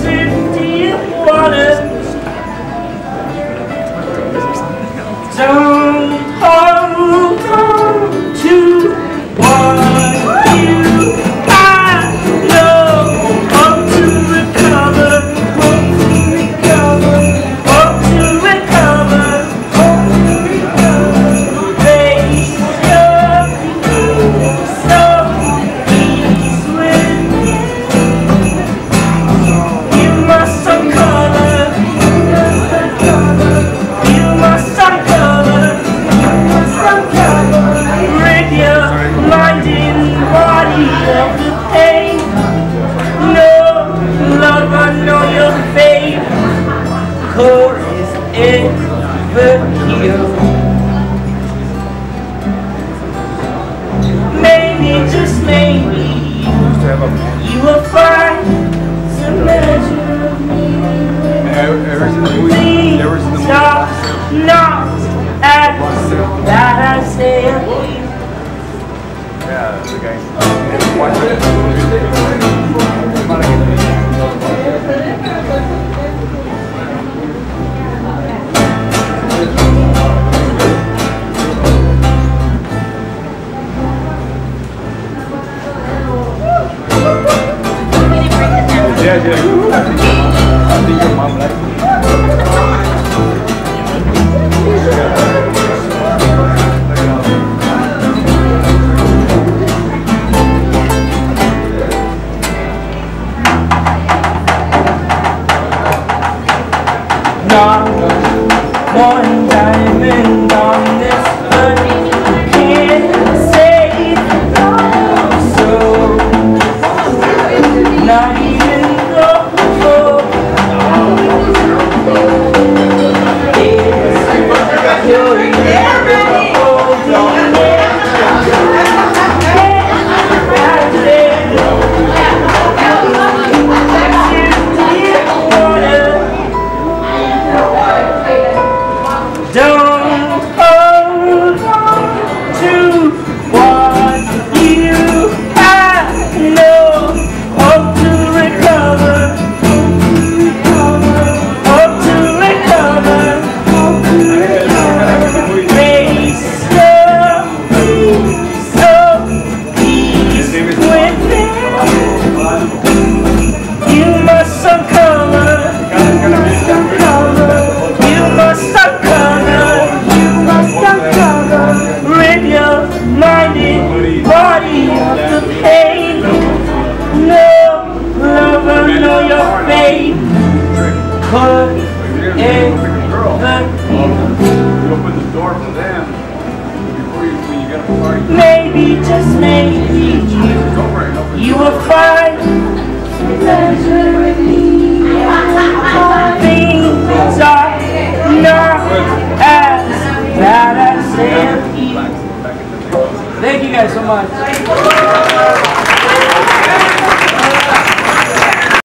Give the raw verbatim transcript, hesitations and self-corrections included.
empty waters. Don't hold on to what you have. No, hope to recover, hope to recover, hope to recover, hope to recover. Face your soul, peace within. You must uncover, you must uncover, you must uncover. Rid your mind and body of the pain. No, love, I know your fate, 'cause it's ever here. Maybe, just maybe, you will find some measure of me. Please stop, not at that I say. Yeah, that's the guy. Watch it. Yeah, yeah. I think your mom likes it. Not one diamond on this earth can't save my soul. Not even gold. It's your never holding it. Don't hold on to what you have. No, hope to recover, hope to recover, hope to recover. Face your soul, peace within. You must uncover, you must uncover, you must uncover, you must uncover. Rid your mind and body of the pain. No, lover, know your fate, 'cause it's You open the door for them before you, when you get a party. maybe, just maybe, you, Go for it. Open you will find some pleasure in me. Things are not as bad as they appear. back in the day. Thank you guys so much.